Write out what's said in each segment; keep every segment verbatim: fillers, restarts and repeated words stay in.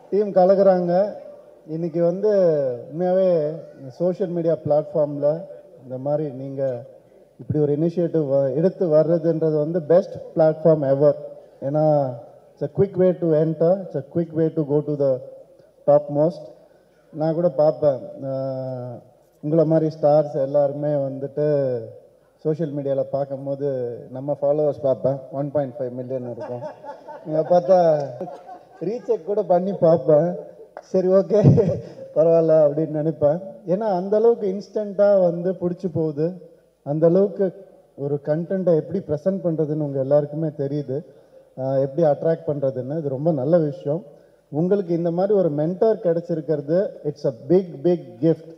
Team கலக்குறாங்க. இன்னைக்கு வந்து உண்மையாகவே சோஷியல் மீடியா பிளாட்ஃபார்மில் இந்த மாதிரி நீங்கள் இப்படி ஒரு இனிஷியேட்டிவ் எடுத்து வர்றதுன்றது வந்து பெஸ்ட் பிளாட்ஃபார்ம் எவர். ஏன்னா it's a quick way to enter, it's a quick way to go to the topmost. நான் கூட பார்ப்பேன், உங்களை மாதிரி ஸ்டார்ஸ் எல்லாருமே வந்துட்டு சோஷியல் மீடியாவில் பார்க்கும்போது நம்ம ஃபாலோவர்ஸ் பார்ப்பேன் ஒன் பாயிண்ட் ஃபைவ் மில்லியன் இருக்கும். நீங்கள் பார்த்தா ரீசெக் கூட பண்ணி பார்ப்பேன், சரி ஓகே பரவாயில்ல அப்படின்னு நினைப்பேன். ஏன்னா அந்தளவுக்கு இன்ஸ்டண்ட்டாக வந்து பிடிச்சி போகுது, அந்தளவுக்கு ஒரு கண்டென்ட்டை எப்படி ப்ரெசென்ட் பண்ணுறதுன்னு உங்கள் எல்லாருக்குமே தெரியுது, எப்படி அட்ராக்ட் பண்ணுறதுன்னு. இது ரொம்ப நல்ல விஷயம். உங்களுக்கு இந்த மாதிரி ஒரு மென்டார் கிடைச்சிருக்கிறது it's a big big gift.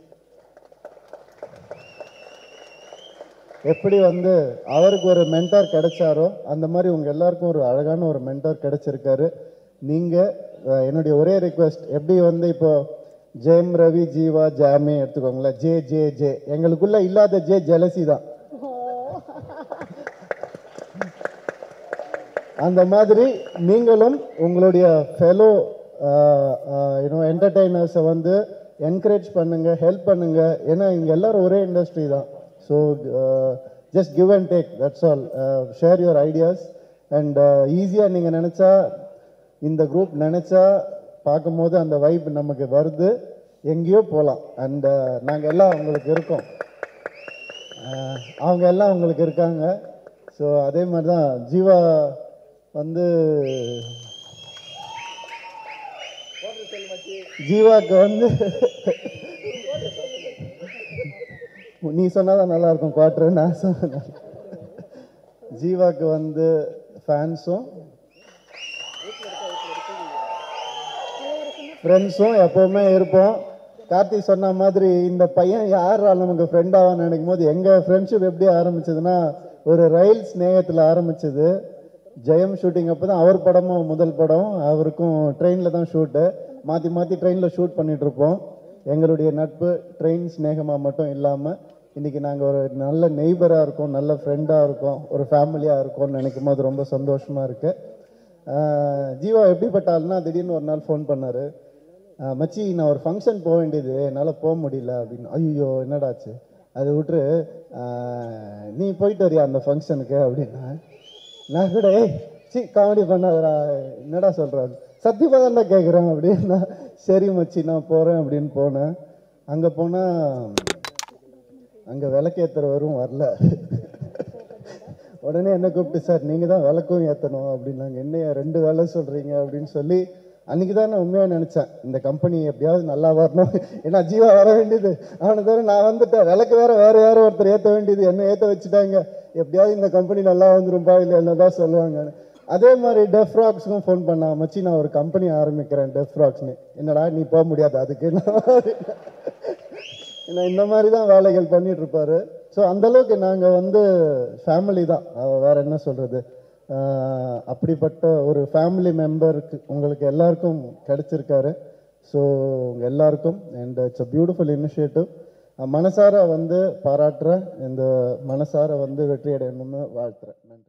எப்படி வந்து அவருக்கு ஒரு மென்டார் கிடைச்சாரோ அந்த மாதிரி உங்கள் எல்லாருக்கும் ஒரு அழகான ஒரு மென்டார் கிடைச்சிருக்காரு. நீங்கள் என்னுடைய ஒரே ரிக்வெஸ்ட், எப்படி வந்து இப்போ ஜெயம் ரவி ஜீவா ஜாமி எடுத்துக்கோங்களேன், ஜே ஜே ஜே எங்களுக்குள்ள இல்லாத ஜே ஜெலசி தான். அந்த மாதிரி நீங்களும் உங்களுடைய ஃபெலோ யூனோ என்டர்டெய்னர்ஸை வந்து என்கரேஜ் பண்ணுங்க, ஹெல்ப் பண்ணுங்க. ஏன்னா இங்கே எல்லாரும் ஒரே இண்டஸ்ட்ரி தான். So just give and take, that's all. Share your ideas and ஈஸியாக நீங்கள் நினச்சா, இந்த குரூப் நினச்சா பார்க்கும்போது அந்த வைப் நமக்கு வருது, எங்கேயோ போகலாம். அண்ட் நாங்கள் எல்லாம் உங்களுக்கு இருக்கோம், அவங்க எல்லாம் உங்களுக்கு இருக்காங்க. ஸோ அதே மாதிரி தான் ஜீவா வந்து ஜீவாக்கு வந்து நீ சொன்னாதான் நல்லா இருக்கும் குவார்டர், நான் சொன்ன ஜீவாக்கு வந்து ஃபேன்ஸும் ஃப்ரெண்ட்ஸும் எப்போவுமே இருப்போம். கார்த்தி சொன்ன மாதிரி இந்த பையன் யார் நமக்கு ஃப்ரெண்டாவான்னு நினைக்கும் போது எங்கள் ஃப்ரெண்ட்ஷிப் எப்படி ஆரம்பிச்சதுன்னா, ஒரு ரயில் ஸ்நேகத்தில் ஆரம்பிச்சது. ஜெயம் ஷூட்டிங் அப்போ தான் அவர் படமும் முதல் படம், அவருக்கும் ட்ரெயினில் தான் ஷூட்டு, மாற்றி மாற்றி ட்ரெயினில் ஷூட் பண்ணிகிட்ருப்போம். எங்களுடைய நட்பு ட்ரெயின் ஸ்நேகமாக மட்டும் இல்லாமல் இன்றைக்கி நாங்கள் ஒரு நல்ல நெய்பராக இருக்கோம், நல்ல ஃப்ரெண்டாக இருக்கோம், ஒரு ஃபேமிலியாக இருக்கோம்னு நினைக்கும் போது ரொம்ப சந்தோஷமாக இருக்குது. ஜீவா எப்படிப்பட்ட ஆள்னா, திடீர்னு ஒரு நாள் ஃபோன் பண்ணார், மச்சி நான் ஒரு ஃபங்க்ஷன் போக வேண்டியது, என்னால் போக முடியல அப்படின்னு. ஐயோ என்னடாச்சு, அதை விட்டுரு, நீ போயிட்டு வரியா அந்த ஃபங்க்ஷனுக்கு அப்படின்னா. நான் கூட ஏய் சி காமெடி பண்ணாதடா, என்னடா சொல்கிறாரு, சத்தியமாக தான்டா கேட்குறேன் அப்படின்னா. சரி மச்சி நான் போகிறேன் அப்படின்னு போனேன். அங்கே போனால் அங்கே விளக்கேற்றுறவரும் வரல. உடனே என்ன கூப்பிட்டு, சார் நீங்கள் தான் விளக்கும் ஏற்றணும் அப்படின்னாங்க. என்னைய ரெண்டு வேலை சொல்கிறீங்க அப்படின்னு சொல்லி அன்றைக்கி தான் நான் உண்மையாக நினச்சேன், இந்த கம்பெனி எப்படியாவது நல்லா வரணும். ஏன்னா ஜீவா வர வேண்டியது, அவனை தவிர நான் வந்துட்டேன், விளக்கு வேறு வேறு யாரும் ஒருத்தர் ஏற்ற வேண்டியது, என்ன ஏற்ற வச்சுட்டாங்க, எப்படியாவது இந்த கம்பெனி நல்லா வந்துரும்பா இல்லை என்ன தான் சொல்லுவாங்க. அதே மாதிரி டெஃப் ராக்ஸுக்கும் ஃபோன் பண்ணா, மச்சி நான் ஒரு கம்பெனி ஆரம்பிக்கிறேன் டெஃப் ராக்ஸ்னு. என்னடா நீ போக முடியாது அதுக்கு, ஏன்னா இந்த மாதிரி தான் வேலைகள் பண்ணிட்டு இருப்பாரு. ஸோ அந்தளவுக்கு நாங்கள் வந்து ஃபேமிலி தான், வேறு என்ன சொல்கிறது. அப்படிப்பட்ட ஒரு ஃபேமிலி மெம்பருக்கு உங்களுக்கு எல்லாருக்கும் கிடைச்சிருக்காரு. ஸோ உங்கள் எல்லாருக்கும் and it's a beautiful initiative. மனசார வந்து பாராட்டுறேன், இந்த மனசார வந்து வெற்றி அடையணும்னு வாழ்த்துறேன். நன்றி.